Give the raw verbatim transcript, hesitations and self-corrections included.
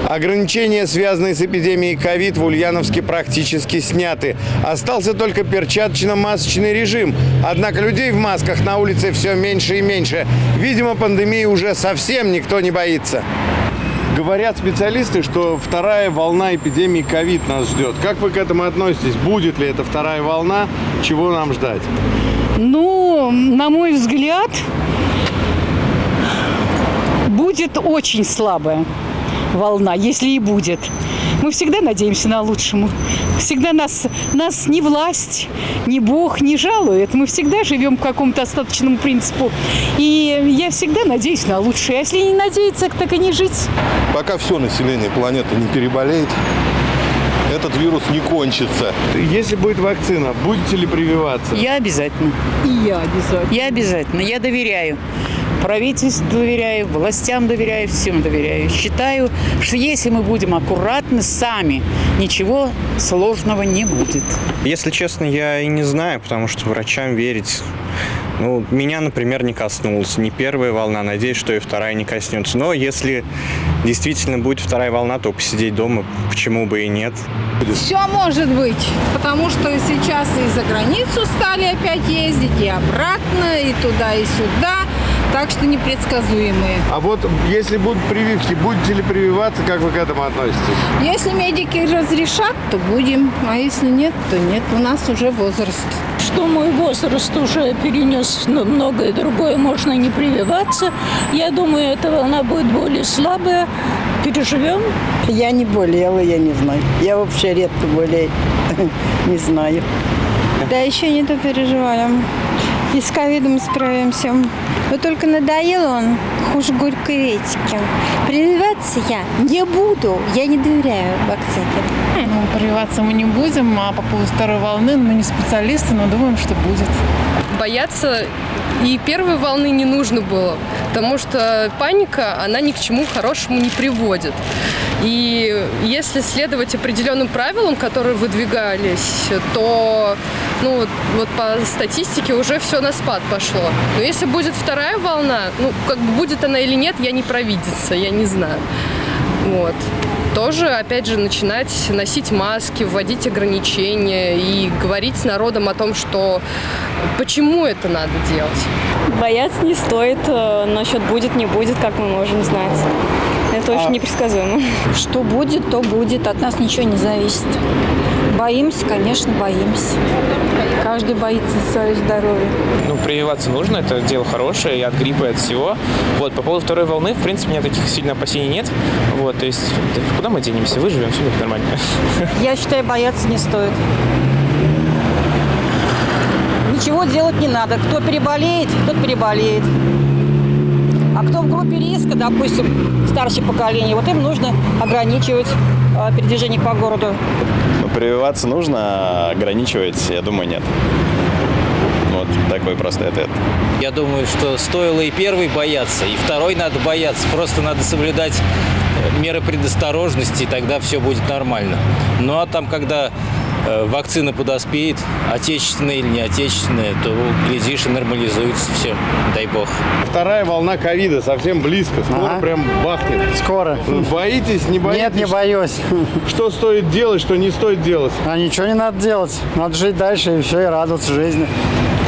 Ограничения, связанные с эпидемией ковид, в Ульяновске практически сняты. Остался только перчаточно-масочный режим. Однако людей в масках на улице все меньше и меньше. Видимо, пандемии уже совсем никто не боится. Говорят специалисты, что вторая волна эпидемии ковид нас ждет. Как вы к этому относитесь? Будет ли это вторая волна? Чего нам ждать? Ну, на мой взгляд, будет очень слабая волна, если и будет. Мы всегда надеемся на лучшему. Всегда нас, нас ни власть, ни Бог не жалует. Мы всегда живем по какому-то остаточному принципу. И я всегда надеюсь на лучшее. А если не надеяться, так и не жить. Пока все население планеты не переболеет, этот вирус не кончится. Если будет вакцина, будете ли прививаться? Я обязательно. И я обязательно. Я обязательно. Я доверяю. Правительству доверяю, властям доверяю, всем доверяю. Считаю, что если мы будем аккуратны сами, ничего сложного не будет. Если честно, я и не знаю, потому что врачам верить... Ну, меня, например, не коснулась ни первая волна, надеюсь, что и вторая не коснется. Но если действительно будет вторая волна, то посидеть дома почему бы и нет. Все может быть, потому что сейчас и за границу стали опять ездить, и обратно, и туда, и сюда. Так что непредсказуемые. А вот если будут прививки, будете ли прививаться, как вы к этому относитесь? Если медики разрешат, то будем, а если нет, то нет. У нас уже возраст. Что мой возраст уже перенес многое другое, можно не прививаться. Я думаю, эта волна будет более слабая. Переживем. Я не болела, я не знаю. Я вообще редко болею. Не знаю. Да еще не то переживаем. И с ковидом справимся. Но только надоел он хуже горькой редьки. Прививаться я не буду. Я не доверяю вакцине. Ну, прививаться мы не будем, а по поводу второй волны мы не специалисты, но думаем, что будет. Бояться и первой волны не нужно было, потому что паника, она ни к чему хорошему не приводит. И если следовать определенным правилам, которые выдвигались, то ну, вот, вот по статистике уже все на спад пошло. Но если будет вторая волна, ну, как бы будет она или нет, я не провидица, я не знаю. Вот. Тоже, опять же, начинать носить маски, вводить ограничения и говорить с народом о том, что почему это надо делать. Бояться не стоит. Насчет будет, не будет, как мы можем знать. Это очень а... непредсказуемо. Что будет, то будет. От нас ничего не зависит. Боимся, конечно, боимся. Каждый боится за свое здоровье. Ну, прививаться нужно, это дело хорошее, и от гриппа, и от всего. Вот, по поводу второй волны, в принципе, у меня таких сильно опасений нет. Вот, то есть, куда мы денемся? Выживем, все будет нормально. Я считаю, бояться не стоит. Ничего делать не надо. Кто переболеет, тот переболеет. А кто в группе риска, допустим, старшее поколение, вот им нужно ограничивать э, передвижение по городу. Прививаться нужно, а ограничивать, я думаю, нет. Вот такой простой ответ. Я думаю, что стоило и первый бояться, и второй надо бояться. Просто надо соблюдать меры предосторожности, и тогда все будет нормально. Ну а там, когда э, вакцина подоспеет, отечественная или не отечественная, то, глядишь, и нормализуется все, дай бог. Вторая волна ковида совсем близко, скоро ага. прям бахнет. Скоро. Боитесь, не боитесь? Нет, не боюсь. Что стоит делать, что не стоит делать? А ничего не надо делать. Надо жить дальше и все, и радоваться жизни.